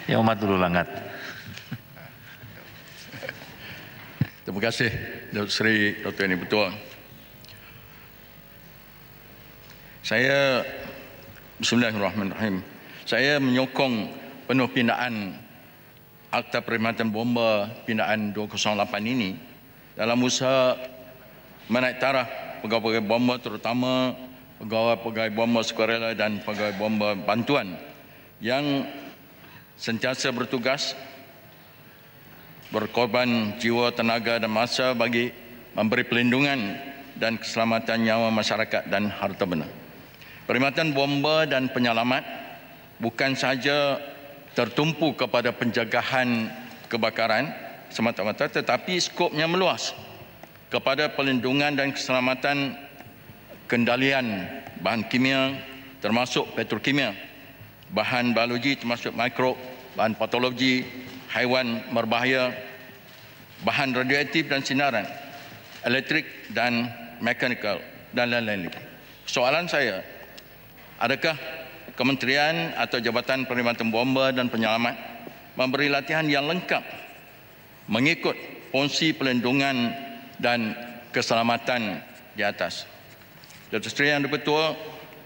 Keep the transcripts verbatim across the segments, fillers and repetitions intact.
Yang Amat dulu Langat. Terima kasih Datuk Seri Doktor Yani Betul. Saya Bismillahirrahmanirrahim. Saya menyokong penuh pindaan Akta Perkhidmatan Bomba pindaan dua ribu lapan ini dalam usaha menaik taraf pegawai-pegawai bomba, terutama pegawai-pegawai bomba sukarela dan pegawai bomba bantuan yang sentiasa bertugas berkorban jiwa, tenaga dan masa bagi memberi perlindungan dan keselamatan nyawa masyarakat dan harta benda. Perkhidmatan bomba dan penyelamat bukan sahaja tertumpu kepada pencegahan kebakaran semata-mata, tetapi skopnya meluas kepada perlindungan dan keselamatan kendalian bahan kimia termasuk petrokimia, bahan biologi termasuk mikrob, bahan patologi, haiwan berbahaya, bahan radioaktif dan sinaran, elektrik dan mekanikal dan lain-lain. Soalan saya, adakah Kementerian atau Jabatan Perkhidmatan Bomba dan Penyelamat memberi latihan yang lengkap mengikut fungsi perlindungan dan keselamatan di atas? Datuk Seri Yang Dipertua,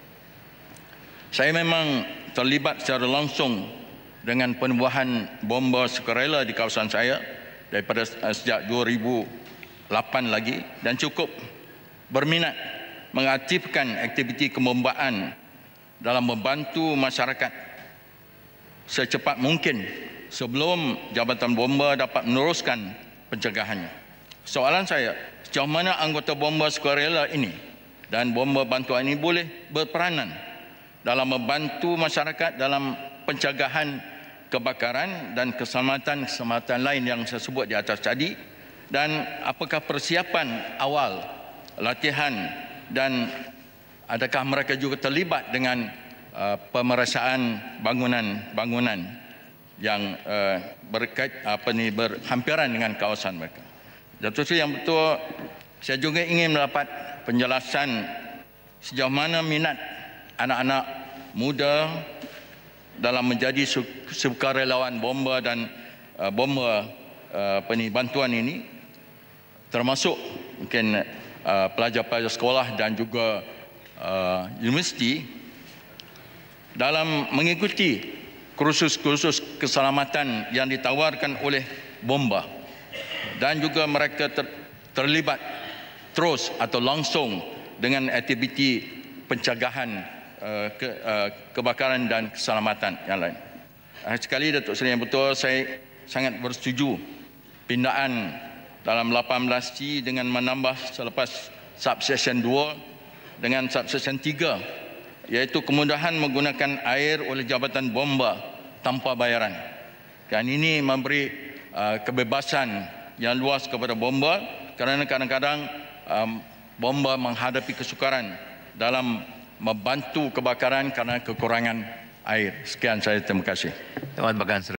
saya memang terlibat secara langsung dengan penubuhan bomba sukarela di kawasan saya daripada sejak dua ribu lapan lagi dan cukup berminat mengaktifkan aktiviti kebombaan dalam membantu masyarakat secepat mungkin sebelum Jabatan Bomba dapat meneruskan pencegahannya. Soalan saya, sejauh mana anggota bomba sukarela ini dan bomba bantuan ini boleh berperanan dalam membantu masyarakat dalam pencegahan kebakaran dan keselamatan-keselamatan lain yang saya sebut di atas tadi, dan apakah persiapan awal latihan dan adakah mereka juga terlibat dengan uh, pemerasaan bangunan-bangunan yang uh, berkait apa ni berhampiran dengan kawasan mereka. Datuk Seri Yang Betul, saya juga ingin mendapat penjelasan sejauh mana minat anak-anak muda dalam menjadi sukarelawan bomba dan uh, bomba uh, apa ni bantuan ini, termasuk mungkin uh, pelajar-pelajar sekolah dan juga uh, universiti dalam mengikuti kursus-kursus keselamatan yang ditawarkan oleh bomba, dan juga mereka ter, terlibat terus atau langsung dengan aktiviti pencegahan uh, ke, uh, kebakaran dan keselamatan yang lain. Uh, sekali Datuk Seri Yang Betul, saya sangat bersetuju pindaan dalam lapan belas C dengan menambah selepas subsection dua dengan subsection tiga, iaitu kemudahan menggunakan air oleh Jabatan Bomba tanpa bayaran. Dan ini memberi uh, kebebasan yang luas kepada bomba, kerana kadang-kadang um, bomba menghadapi kesukaran dalam membantu kebakaran kerana kekurangan air. Sekian saya, terima kasih. Tuan Bagan